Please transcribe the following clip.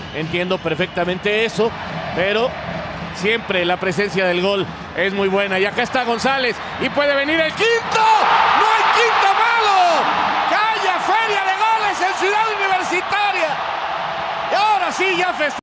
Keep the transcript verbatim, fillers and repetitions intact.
entiendo perfectamente eso, pero siempre la presencia del gol es muy buena. Y acá está González y puede venir el quinto. ¡No hay quinto malo! ¡Calla, feria de goles en Ciudad Universitaria! Y ahora sí ya festeja.